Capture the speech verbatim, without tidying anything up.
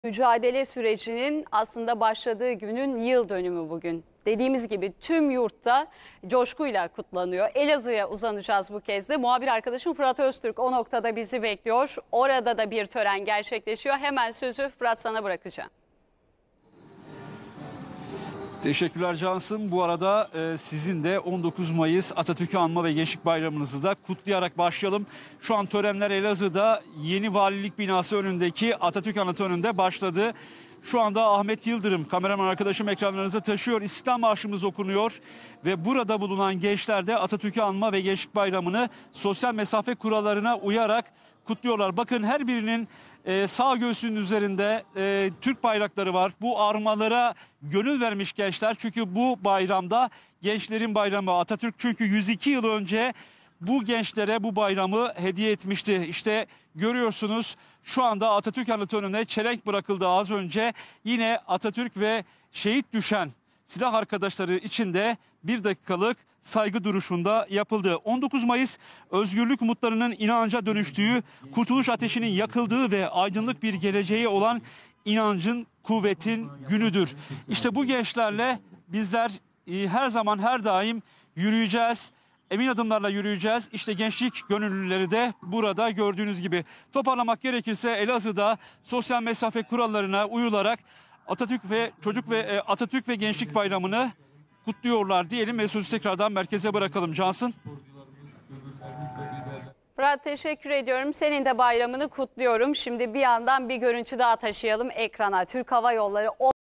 Mücadele sürecinin aslında başladığı günün yıl dönümü bugün. Dediğimiz gibi tüm yurtta coşkuyla kutlanıyor. Elazığ'a uzanacağız bu kez de. Muhabir arkadaşım Fırat Öztürk o noktada bizi bekliyor. Orada da bir tören gerçekleşiyor. Hemen sözü Fırat sana bırakacağım. Teşekkürler Cansın. Bu arada e, sizin de on dokuz Mayıs Atatürk'ü anma ve Gençlik Bayramınızı da kutlayarak başlayalım. Şu an törenler Elazığ'da yeni valilik binası önündeki Atatürk Anıtı önünde başladı. Şu anda Ahmet Yıldırım, kameraman arkadaşım ekranlarınızı taşıyor. İstiklal Marşımız okunuyor ve burada bulunan gençler de Atatürk'ü anma ve Gençlik Bayramı'nı sosyal mesafe kurallarına uyarak kutluyorlar. Bakın her birinin e, sağ göğsünün üzerinde e, Türk bayrakları var. Bu armalara gönül vermiş gençler. Çünkü bu bayramda gençlerin bayramı. Atatürk çünkü yüz iki yıl önce bu gençlere bu bayramı hediye etmişti. İşte görüyorsunuz şu anda Atatürk Anıtı önüne çelenk bırakıldı az önce. Yine Atatürk ve şehit düşen silah arkadaşları için de bir dakikalık saygı duruşunda yapıldı. on dokuz Mayıs özgürlük umutlarının inanca dönüştüğü, kurtuluş ateşinin yakıldığı ve aydınlık bir geleceğe olan inancın, kuvvetin günüdür. İşte bu gençlerle bizler e, her zaman her daim yürüyeceğiz. Emin adımlarla yürüyeceğiz. İşte gençlik gönüllüleri de burada gördüğünüz gibi. Toparlamak gerekirse Elazığ'da sosyal mesafe kurallarına uyularak Atatürk ve Çocuk ve e, Atatürk ve Gençlik Bayramı'nı kutluyorlar diyelim ve sözü tekrardan merkeze bırakalım Cansın. Fırat teşekkür ediyorum. Senin de bayramını kutluyorum. Şimdi bir yandan bir görüntü daha taşıyalım ekrana. Türk Hava Yolları